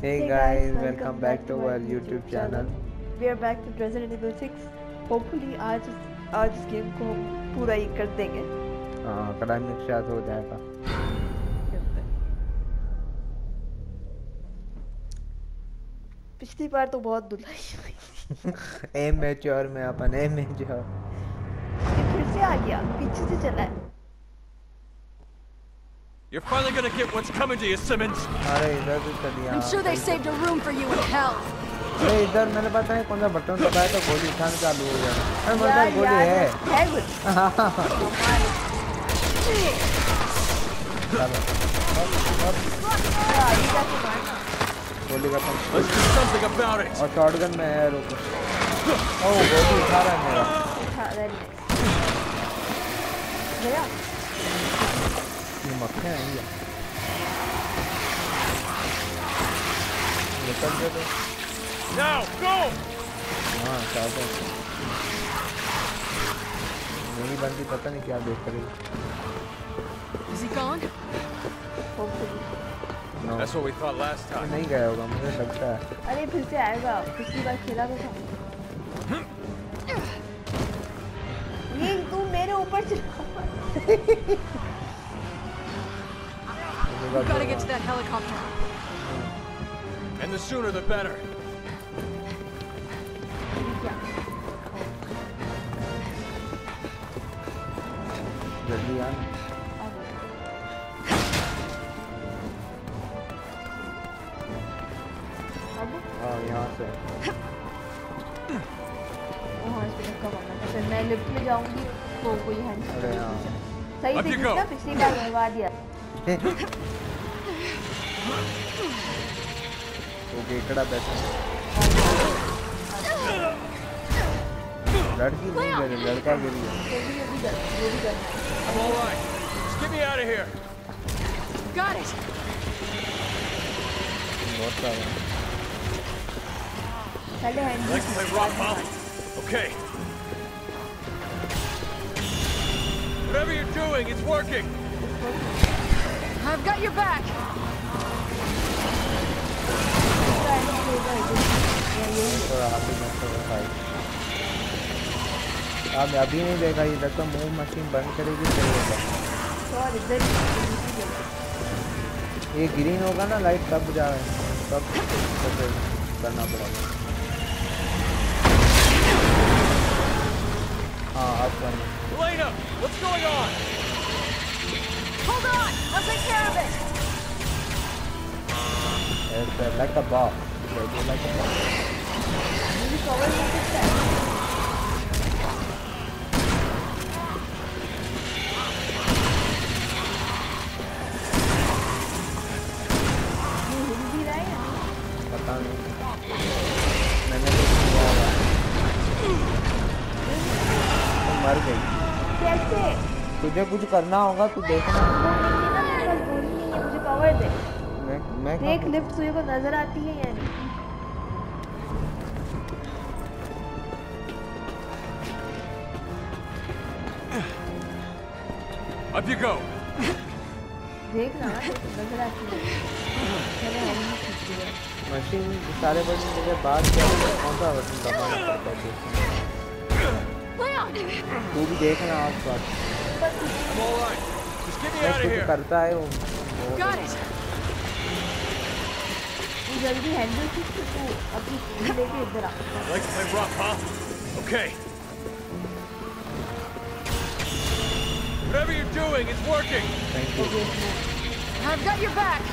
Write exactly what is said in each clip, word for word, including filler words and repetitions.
Hey Hey guys, guys, welcome, welcome back, back to to our our YouTube YouTube channel. channel. We are back with Resident Evil six. Hopefully आज आज इस game को हम पूरा ही कर देंगे. हाँ, क्लाइमेक्स शायद हो जाएगा. पिछली बार तो बहुत धुलाई हुई. ए मैच्योर में अपन ए मैच्योर. ये फिर से आ गया, पीछे से चला है. You're finally gonna get what's coming to you, Simmons. अरे इधर से चलिए. I'm sure they saved a room for you in hell. अरे इधर मैंने पता नहीं कौन सा बटन दबाया तो गोली उठाना चालू हो गया. अरे मेरे यार पास गोली यार है. है कुछ. गोली का punch. Let's do something about it. और शॉटगन में है रुको. ओह गोली उठा रहा है मेरा. उठा रहा है. गया. ये मक्खियाँ हैं ये. निकल गए तो. Now, go. हाँ चाहते हैं. मेरी बंदी पता नहीं क्या देख रही. Is he gone? Hopefully. No. That's what we thought last time. नहीं गया होगा मुझे लगता है. अरे फिर से आएगा. पिछली बार खेला तो था. ये तू मेरे ऊपर चला. We've got to get to that helicopter. And the sooner the better. जल्दी आ. हाँ यहाँ से. वहाँ से धक्का मारना था. फिर मैं लिफ्ट में जाऊँगी तो कोई हैंड. अरे हाँ. सही Up से you कितना go. पिछली बार मरवा दिया. ओके इकड़ा बैठा. लड़की नहीं गिरी, लड़का गिरी है. जल्दी जल्दी कर, जो भी करना है. I'm all right. Just get me out of here. Got it. बहुत सारा. पहले hand. Like to play rock, huh? Okay. Whatever you're doing, it's working. I've got your back. थोड़ा हाथी में थोड़ा फाइट. अब अभी नहीं देखा ये तक तो मूव मशीन बंद करेगी चलेगा. और इधर ये ग्रीन होगा ना लाइट तब जा तब तो करना पड़ेगा. हाँ अब करना. Elena, what's going on? Hold on. I'll take care of it. It's uh, like a boss. Like, like a boss. मुझे कवर नहीं करता है. ये हिल भी रहा है. पता नहीं. मैंने तो किया हुआ है. तो मर गई. कैसे? तुझे कुछ करना होगा तू देखना. वो नहीं है ना मेरे पास गोली नहीं है. मुझे कवर दे. मैं मैं देख लिफ्ट तुझे को नजर आती है या नहीं? Up you go. देख ना नजर आती है. मैंने हैंड में खींच लिया. मशीन सारे बटन के बाद क्या कौन सा बटन दबाना पड़ता है. Leon. तू भी देखना आस-पास. I'm all right. Just get me out of कुछ here. करता है वो. वो- Got it. तू जल्दी हैंडल खींच के तू अपनी लेके इधर आ. Like to play rough, huh? Okay. Whatever you're doing, it's working. Thank you. I've got your back.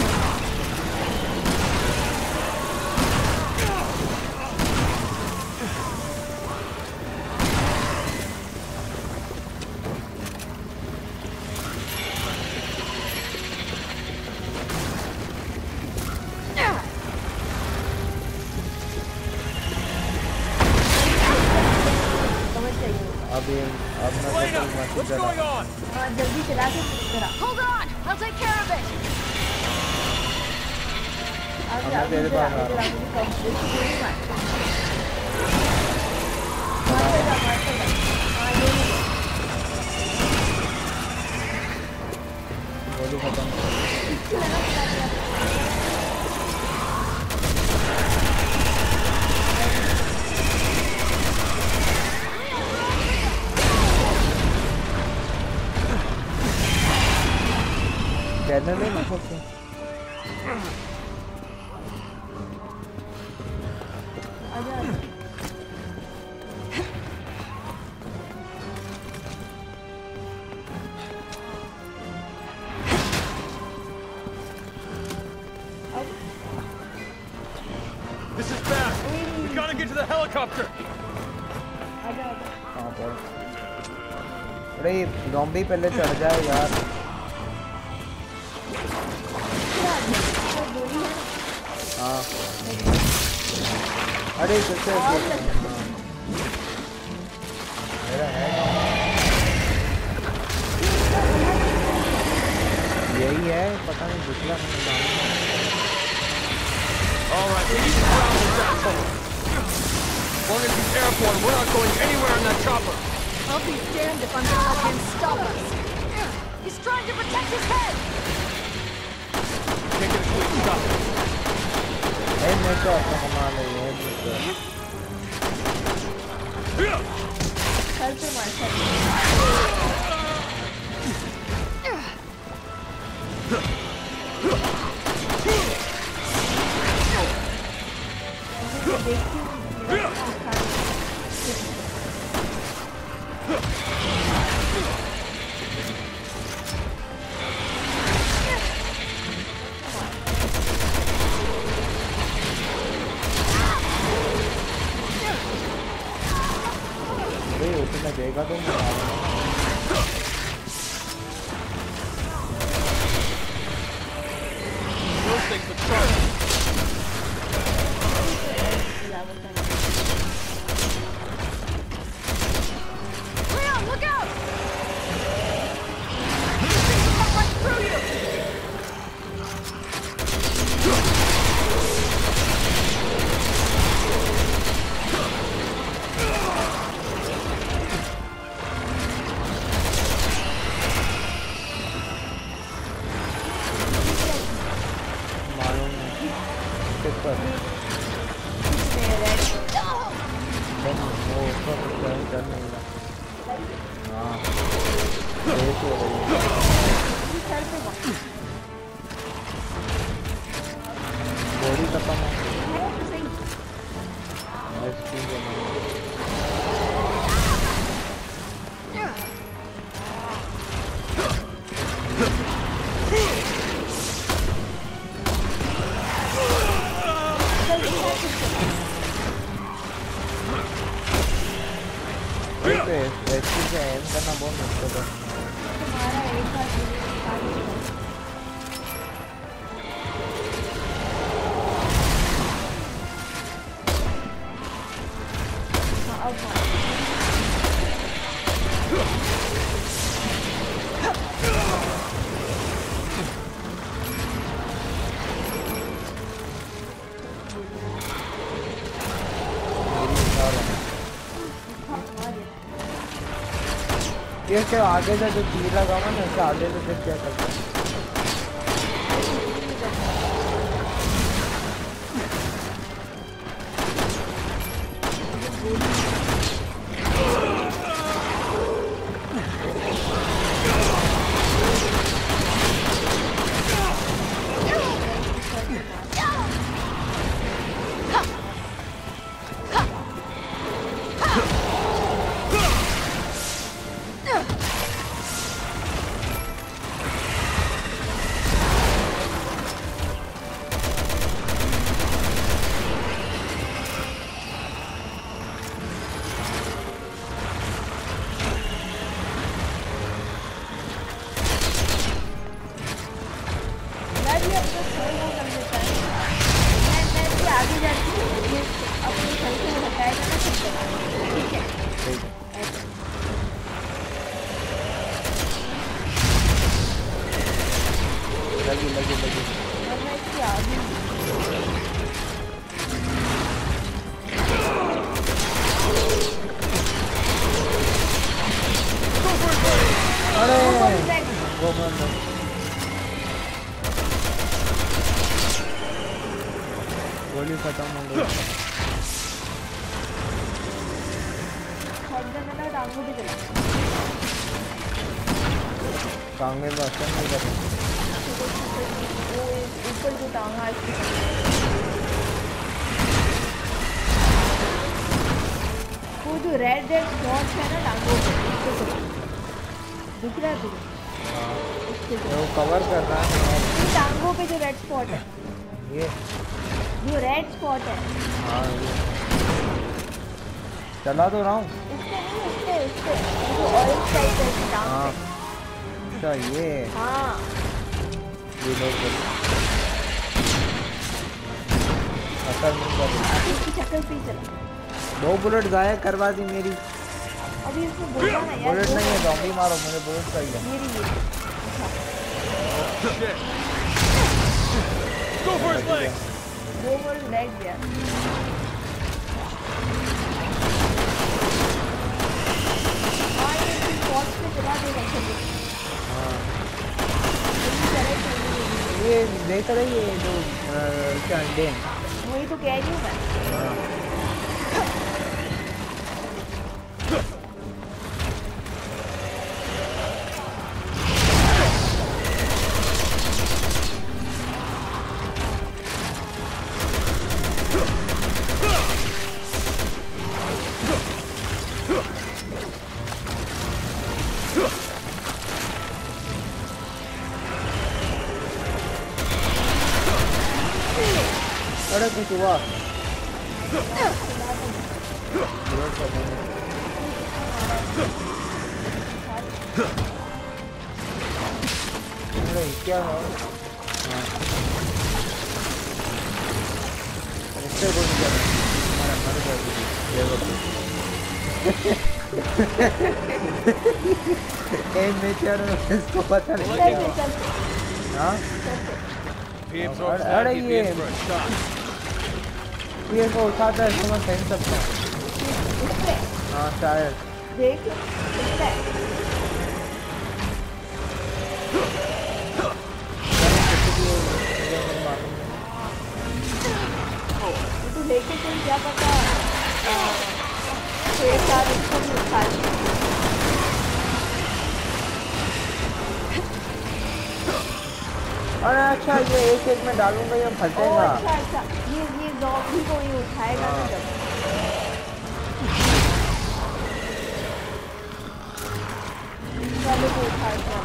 Cover चाहिए. अब ये अब मैं Elena, तो मशीन what's चला. going on? हाँ जल्दी चला के इधर आ. Hold on. I'll take care of it. अब मैं तेरे इधर आ, पास आ इधर रहा आ, मुझे कवर दे. गोली मार. मारते जा मारते जा. हाँ ये नहीं. गोली खत्म. इसके लगा एड्रेनलिन ओके आजा आजा This is bad. We gotta get to the helicopter. आजा आजा कहाँ पर अरे ज़ॉम्बी पहले चढ़ जाए यार हाँ अरे जैसे मेरा है यही है पता नहीं दूसरा All right, we need to ground this asshole. As long as he's airborne, we're not going anywhere in that chopper. I'll be damned if I'm gonna let him stop us. He's trying to protect his head. Can't get a quick stop. है मैं तो अपना कमा ले है चल पे मार चल देखती हूँ उतना देगा तो मैं Those things are charged. Leon, look out! These things will come right through you! ये क्या आगे से जो तीर लगा हुआ ना उससे आगे से देख क्या करता है गोली खत्म हो गई टांगे में असर नहीं कर वो ऊपर जो टांग है वो जो रेड रेड स्पॉट्स है ना टांगों पे दिख रहा है तुझे? वो कवर कर रहा है टांगों पे जो रेड स्पॉट है, ये जो रेड स्पॉट है। हाँ ये चला तो रहा हूँ इससे नहीं, इससे इससे जो ऑयल टाइप है टांग हाँ पे। अच्छा ये हाँ ये लोग असल में कर इसकी शक्ल पे ही चला। दो बुलेट गायब करवा दी मेरी। अभी इसमें बोला ना यार, बुलेट दो नहीं है जॉम्बी मारो, मुझे बुलेट चाहिए। मेरी ये Go for his leg! दो बार लैग गया। हाँ ये भी पॉट पे चला देगा चलिए। हाँ यही तरह से ये देख रही है जो अ, क्या अंडे हैं? वही तो कह रही हूँ मैं। अरे कुछ हुआ बुलेट का नहीं। अरे क्या है? हाँ इससे कुछ क्या हमारा मर गया ये लोग एम में चल इसको पता नहीं चल क्या चल चल हाँ He absorbs अरे that, अरे he'd be ये in for a shock. ये को उठाता है इसको मैं फेंक सकता हूँ। इससे हाँ शायद देख इससे तू लेके चल, क्या पता छह साल इसको भी उठा ले। अरे अच्छा ये एक एक में डालूंगा ये ओ फटेगा। अच्छा अच्छा ये ये ज़ॉम्बी को ही उठाएगा ना जब। चलो को उठाएगा।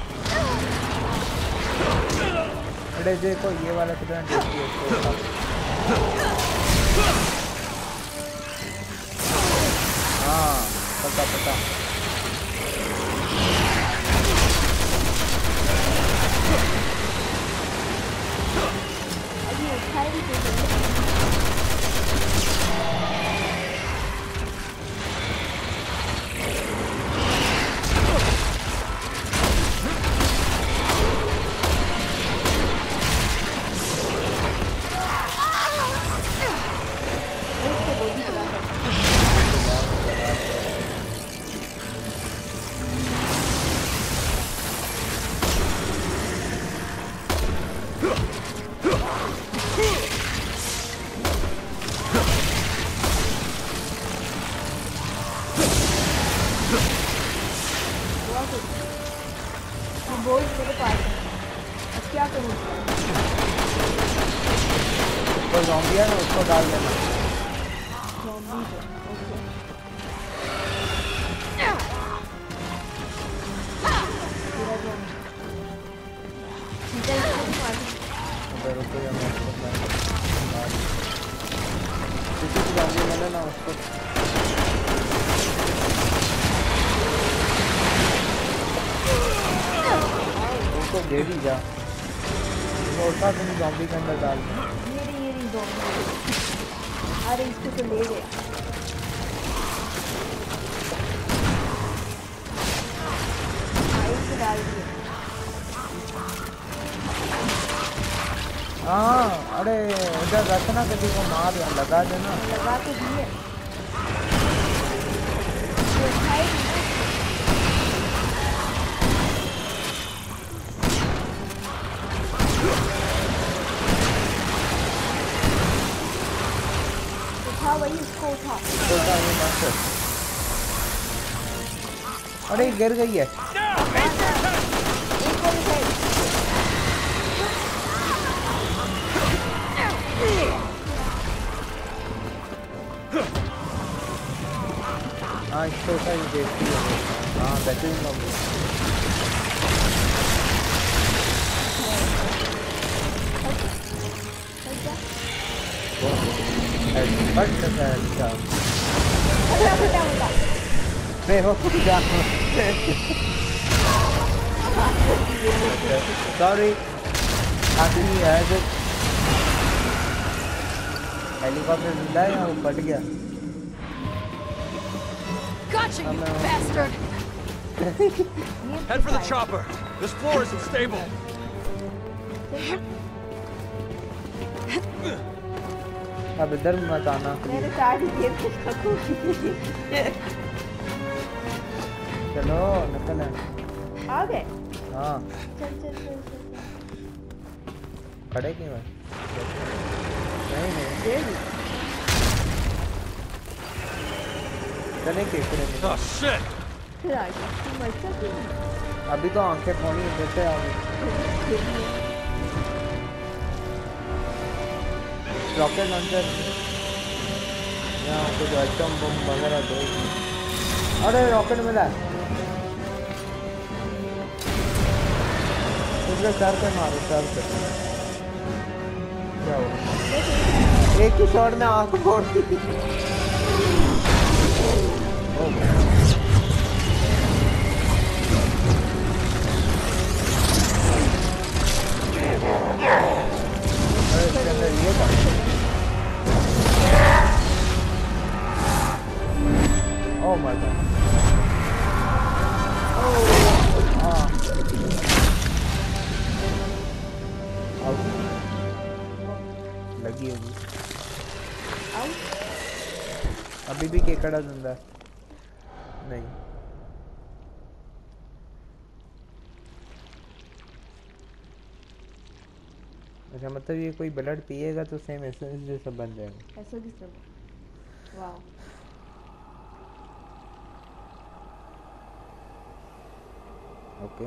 अरे देखो ये वाला कितना टेस्टी है इसको उठा। हाँ पता पता अभी उठाएगी तो बोल मेरे पास है। अब क्या करूँ? तो ज़ॉम्बी है ना उसको डाल देना। ज़ॉम्बी को, ओके। पूरा ज़ॉम्बी। चल इसको भी मार दे। अबे रुको यार मैं उसको मार किसी भी ज़ॉम्बी मिले ना उसको उसको दे दी जा। वो उठा तुम ज़ॉम्बी के अंदर डाल दो। ये रही ये रही ज़ॉम्बी। अरे इसको तो ले गया। हाँ इसको डाल दिया। हाँ अरे इधर रखना किसी को मार लगा देना। लगा तो दिए। ये उठाएगी ना। उठा वही इसको उठा। उठा ये मस्त है। अरे गिर गई है। एक और उठाए। हाँ छोटा ही देखती है। हाँ बेहतरीन लॉबी। बट अच्छा मैं वो जा सॉरी आदमी है जो हेलीकॉप्टर जिंदा है वो फट गया। Gotcha, you bastard! Head for the chopper. This floor isn't stable. अब इधर मत आना। मेरे साथ ये कुछ खो। चलो निकल है। आ गए? हाँ। चल चल चल चल। खड़े क्यों हैं? नहीं नहीं। चले के खड़े नहीं। Oh shit! फिर आ गया। तुम अच्छा क्यों? अभी तो आंखें फोनी देते आ गए। रॉकेट लॉन्चर यहाँ कुछ एटम बम वगैरह दो। अरे रॉकेट मिला उसके सर पे मारो सर पे। क्या हुआ? एक ही शॉट में आंख फोड़ दी। अरे इसके अंदर ये था। Oh my god. Oh. Ah. Out. लगी होगी। Out. अभी भी केकड़ा जिंदा है? नहीं। अच्छा मतलब ये कोई ब्लड पिएगा तो सेम एसेंस जैसा बन जाएगा। ऐसा किस तरह? वाह। ओके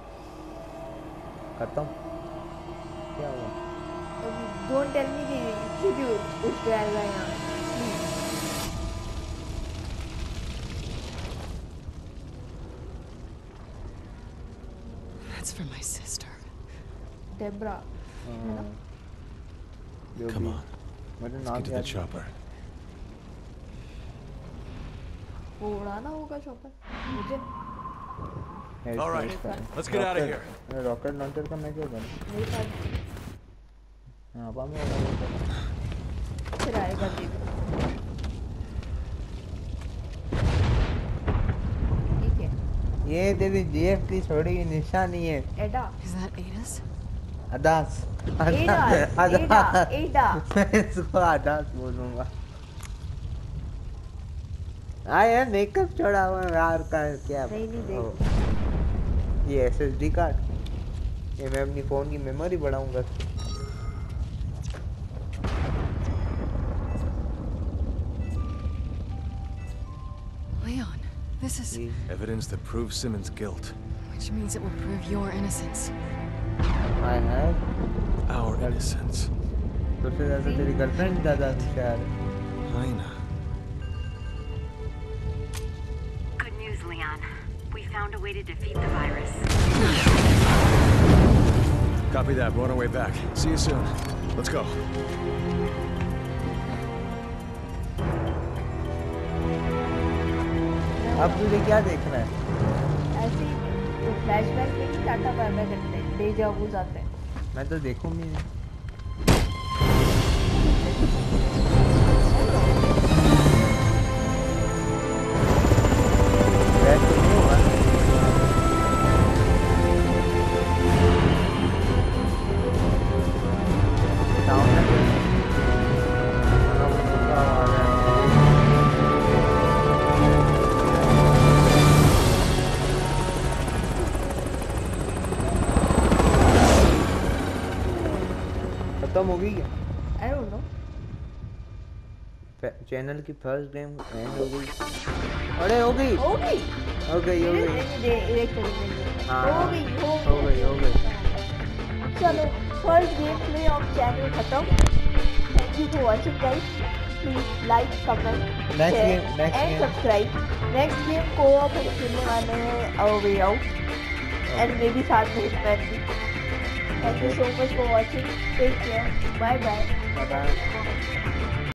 खत्म। क्या हुआ? डोंट टेल मी कि क्यों उठ जाएगा यहाँ। That's for my sister. Debra. Come on. मुझे Let's नाम get to the याद chopper. वो उड़ाना होगा चॉपर मुझे। है। All right, let's get out of here. Rocket launcher का मैं क्या करूँ? मेरे पास हाँ पाम में फिर आएगा देख। ठीक है। ये तेरी जीएफ की छोड़ी की निशानी है। एडा। Is that Ada's? अदास। एडा। एडा। एडा। मैं इसको अदास बोलूँगा। हाँ यार मेकअप छोड़ा हुआ यार का क्या? नहीं नहीं देख। ये एसएसडी कार्ड। ये मैं अपनी फोन की मेमोरी बढ़ाऊंगा। Leon, this is... Evidence that proves Simmons' guilt. Which means it will prove your innocence. I have Our innocence. सबसे ज़्यादा तेरी गर्लफ्रेंड ज़्यादा होशियार है। Lena. Good news, Leon. We found a way to defeat the virus. Copy that. We're on our way back. See you soon. Let's go. अब तुझे क्या देखना है? ऐसे तो फ्लैशबैक में ही टाटा बाय बाय करते हैं। डेजा वू जाते हैं। मैं तो देखूंगी नहीं। बैठ तो नहीं हुआ। टाउन में तो खाना बनता आ रहा है। खत्म हो गई क्या? I don't know. चैनल की फर्स्ट गेम एंड हो गई। अरे हो गई हो गई हो गई हो गई एक सेकंड हाँ हो गई हो गई हो गई। चलो first game play of channel खत्म। Thank you for watching guys. Please like comment Next share game- next end game. Subscribe. Next game को आप खेलने वाले हैं a way out and maybe साथ में हिटमैन भी। Thank you so much for watching, take care, bye bye. Bye bye.